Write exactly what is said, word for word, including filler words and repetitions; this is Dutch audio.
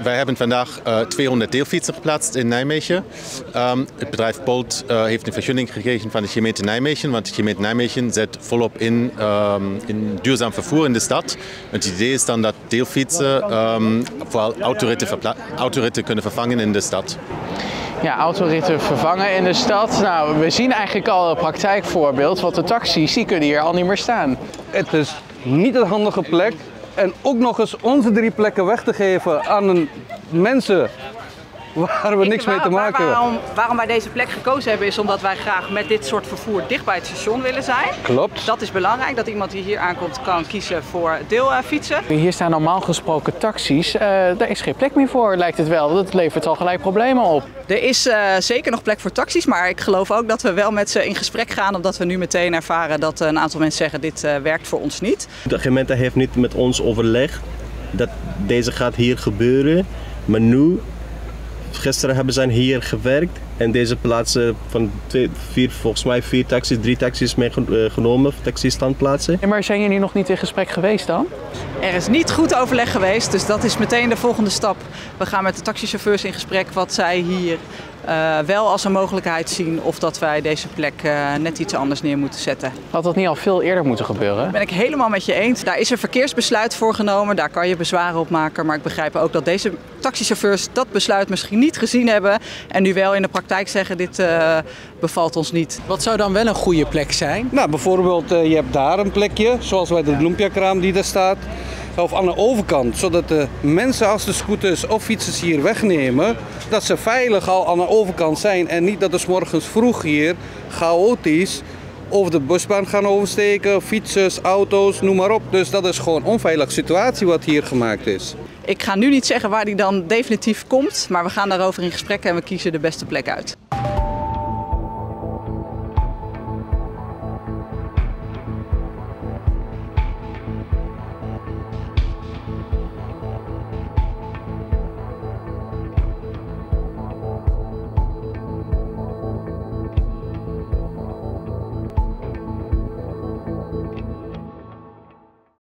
wij hebben vandaag uh, tweehonderd deelfietsen geplaatst in Nijmegen. Um, het bedrijf Bolt uh, heeft een vergunning gekregen van de gemeente Nijmegen, want de gemeente Nijmegen zet volop in, um, in duurzaam vervoer in de stad. Het idee is dan dat deelfietsen um, vooral autoritten, autoritten kunnen vervangen in de stad. Ja, autoritten vervangen in de stad. Nou, we zien eigenlijk al een praktijkvoorbeeld, want de taxis die kunnen hier al niet meer staan. Het is niet een handige plek. En ook nog eens onze drie plekken weg te geven aan een mensen waar we niks mee te maken hebben. Waarom, waarom wij deze plek gekozen hebben is omdat wij graag met dit soort vervoer dicht bij het station willen zijn. Klopt. Dat is belangrijk, dat iemand die hier aankomt kan kiezen voor deelfietsen. Hier staan normaal gesproken taxis. Uh, daar is geen plek meer voor, lijkt het wel. Dat levert al gelijk problemen op. Er is uh, zeker nog plek voor taxis, maar ik geloof ook dat we wel met ze in gesprek gaan. Omdat we nu meteen ervaren dat een aantal mensen zeggen dit uh, werkt voor ons niet. De gemeente heeft niet met ons overlegd dat deze gaat hier gebeuren. Maar nu, gisteren hebben ze hier gewerkt en deze plaatsen van twee, vier, volgens mij vier taxis, drie taxis meegenomen, taxistandplaatsen. Maar zijn jullie nog niet in gesprek geweest dan? Er is niet goed overleg geweest, dus dat is meteen de volgende stap. We gaan met de taxichauffeurs in gesprek wat zij hier uh, wel als een mogelijkheid zien of dat wij deze plek uh, net iets anders neer moeten zetten. Had dat niet al veel eerder moeten gebeuren? Dat ben ik helemaal met je eens. Daar is een verkeersbesluit voor genomen, daar kan je bezwaren op maken. Maar ik begrijp ook dat deze taxichauffeurs dat besluit misschien niet gezien hebben en nu wel in de praktijk zeggen dit uh, bevalt ons niet. Wat zou dan wel een goede plek zijn? Nou, bijvoorbeeld uh, je hebt daar een plekje, zoals bij de Bloempiakraam die daar staat. Of aan de overkant, zodat de mensen als de scooters of fietsers hier wegnemen, dat ze veilig al aan de overkant zijn en niet dat ze 's morgens vroeg hier chaotisch over de busbaan gaan oversteken, fietsers, auto's, noem maar op. Dus dat is gewoon een onveilige situatie wat hier gemaakt is. Ik ga nu niet zeggen waar die dan definitief komt, maar we gaan daarover in gesprek en we kiezen de beste plek uit.